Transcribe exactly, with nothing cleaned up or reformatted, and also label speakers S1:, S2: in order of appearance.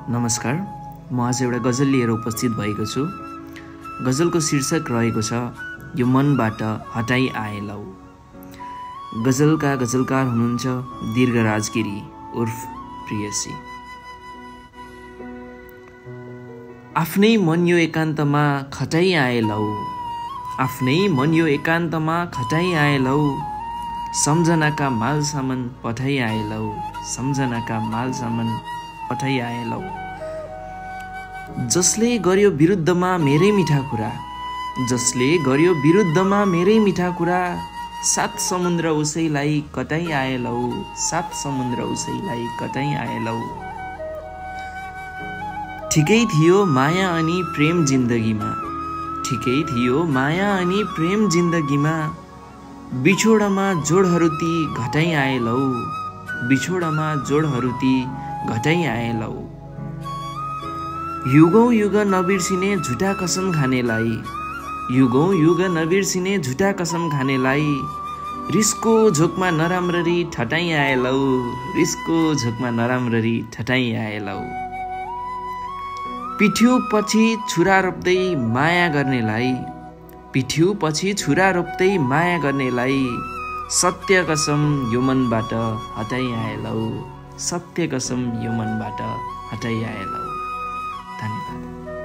S1: नमस्कार, म आज एउटा गजल लिएर उपस्थित भएको छु। गजलको शीर्षक रहेको छ यो मनबाट हटाई आए लौ। गजलका गजलकार हुनुहुन्छ दीर्घराज गिरी उर्फ प्रियसी। आफ्नै मन यो एकान्तमा खटाई आए लौ, आफ्नै मन यो एकान्तमा खटाई आए लौ, सम्झनाका माल सामान पठाई आए लौ, सम्झनाका माल सामान पठाई आए लौ। जसले गर्यो विरुद्धमा मेरै मिठा कुरा, जसले गर्यो विरुद्धमा मेरै मिठा कुरा, सात समुद्र उसैलाई कटाई आए लौ, सात समुद्र उसैलाई कटाई आए लौ। ठिकै थियो माया अनि प्रेम जिन्दगीमा, ठिकै थियो माया अनि प्रेम जिन्दगीमा, बिछोडमा जोडहरू ती घटाई आए लौ, बिछोडमा जोडहरू ती घटाई आए लौ। युगौं युग नबिर्सिने झुटा कसम खानेलाई, युगौं युग नबिर्सिने झुटा कसम खानेलाई, रिसको झोकमा नराम्ररी ठटाई आए लौ, रिसको झोकमा नराम्ररी ठटाई आए लौ। पिठ्यू पछि छुरा रोप्दै माया गर्नेलाई, पिठ्यू पछि छुरा रोप्दै माया गर्नेलाई, सत्य कसम यो मनबाट हटाई आए लौ, सत्य कसम यो मनबाट हटाई आए लौ। धन्यवाद।